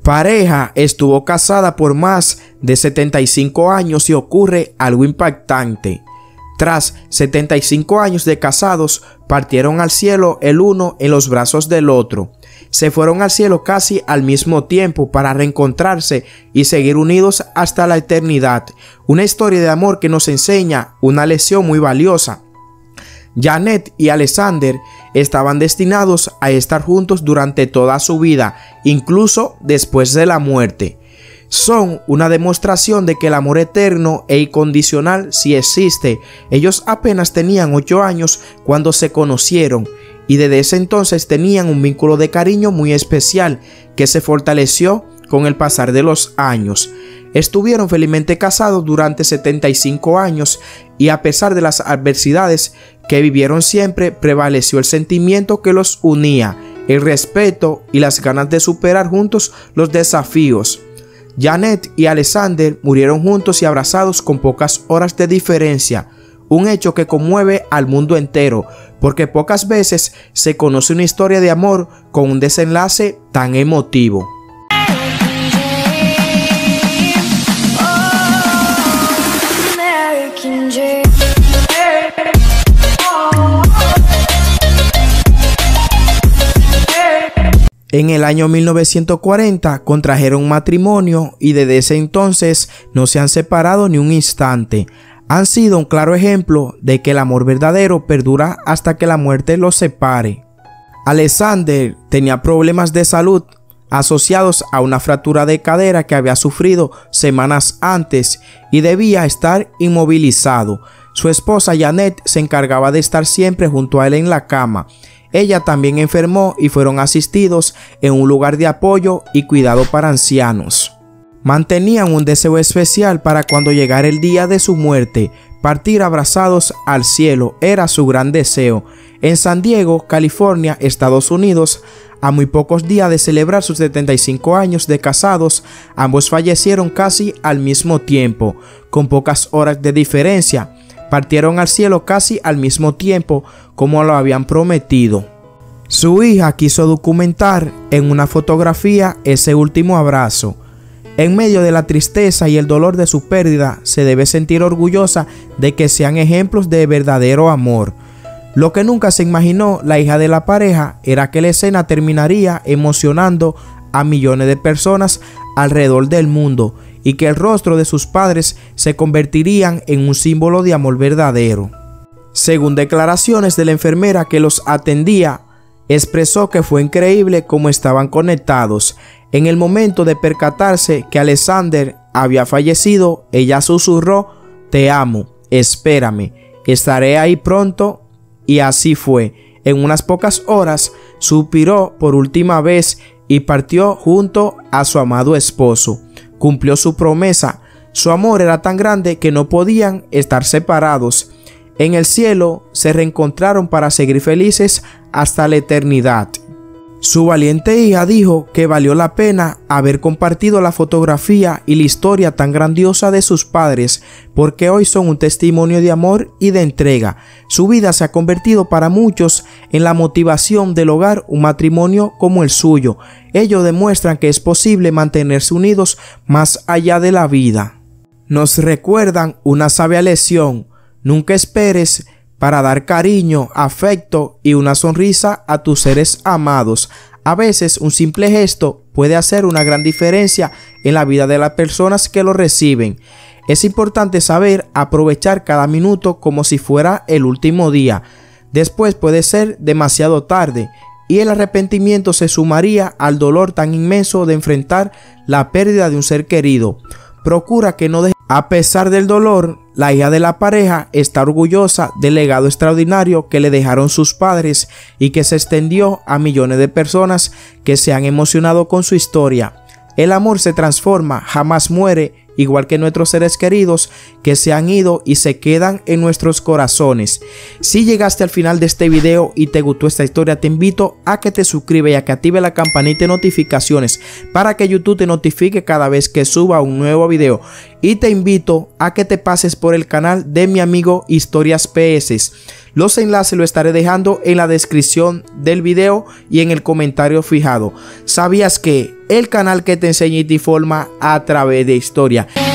Pareja estuvo casada por más de 75 años y ocurre algo impactante. Tras 75 años de casados, partieron al cielo el uno en los brazos del otro. Se fueron al cielo casi al mismo tiempo para reencontrarse y seguir unidos hasta la eternidad. Una historia de amor que nos enseña una lección muy valiosa. Janet y Alexander estaban destinados a estar juntos durante toda su vida, incluso después de la muerte. Son una demostración de que el amor eterno e incondicional sí existe. Ellos apenas tenían 8 años cuando se conocieron y desde ese entonces tenían un vínculo de cariño muy especial que se fortaleció con el pasar de los años. Estuvieron felizmente casados durante 75 años y a pesar de las adversidades que vivieron siempre prevaleció el sentimiento que los unía, el respeto y las ganas de superar juntos los desafíos. Janet y Alexander murieron juntos y abrazados con pocas horas de diferencia, un hecho que conmueve al mundo entero, porque pocas veces se conoce una historia de amor con un desenlace tan emotivo. En el año 1940 contrajeron matrimonio y desde ese entonces no se han separado ni un instante. Han sido un claro ejemplo de que el amor verdadero perdura hasta que la muerte los separe. Alexander tenía problemas de salud asociados a una fractura de cadera que había sufrido semanas antes y debía estar inmovilizado. Su esposa Janet se encargaba de estar siempre junto a él en la cama. Ella también enfermó y fueron asistidos en un lugar de apoyo y cuidado para ancianos. Mantenían un deseo especial para cuando llegara el día de su muerte. Partir abrazados al cielo era su gran deseo. En San Diego, California, Estados Unidos, a muy pocos días de celebrar sus 75 años de casados, ambos fallecieron casi al mismo tiempo, con pocas horas de diferencia. Partieron al cielo casi al mismo tiempo como lo habían prometido. Su hija quiso documentar en una fotografía ese último abrazo. En medio de la tristeza y el dolor de su pérdida, se debe sentir orgullosa de que sean ejemplos de verdadero amor. Lo que nunca se imaginó la hija de la pareja era que la escena terminaría emocionando a millones de personas alrededor del mundo y que el rostro de sus padres se convertirían en un símbolo de amor verdadero. Según declaraciones de la enfermera que los atendía, expresó que fue increíble cómo estaban conectados. En el momento de percatarse que Alexander había fallecido, ella susurró: "Te amo, espérame, estaré ahí pronto", y así fue. En unas pocas horas suspiró por última vez y partió junto a su amado esposo. Cumplió su promesa. Su amor era tan grande que no podían estar separados. En el cielo se reencontraron para seguir felices hasta la eternidad. Su valiente hija dijo que valió la pena haber compartido la fotografía y la historia tan grandiosa de sus padres, porque hoy son un testimonio de amor y de entrega. Su vida se ha convertido para muchos en la motivación de lograr un matrimonio como el suyo. Ellos demuestran que es posible mantenerse unidos más allá de la vida. Nos recuerdan una sabia lección: nunca esperes para dar cariño, afecto y una sonrisa a tus seres amados. A veces un simple gesto puede hacer una gran diferencia en la vida de las personas que lo reciben. Es importante saber aprovechar cada minuto como si fuera el último día. Después puede ser demasiado tarde y el arrepentimiento se sumaría al dolor tan inmenso de enfrentar la pérdida de un ser querido. Procura que no dejes. A pesar del dolor, la hija de la pareja está orgullosa del legado extraordinario que le dejaron sus padres y que se extendió a millones de personas que se han emocionado con su historia. El amor se transforma, jamás muere, igual que nuestros seres queridos que se han ido y se quedan en nuestros corazones. Si llegaste al final de este video y te gustó esta historia, te invito a que te suscribas y a que active la campanita de notificaciones para que YouTube te notifique cada vez que suba un nuevo video. y te invito a que te pases por el canal de mi amigo Historias PS. Los enlaces los estaré dejando en la descripción del video y en el comentario fijado. ¿Sabías que el canal que te enseña y te informa a través de historia?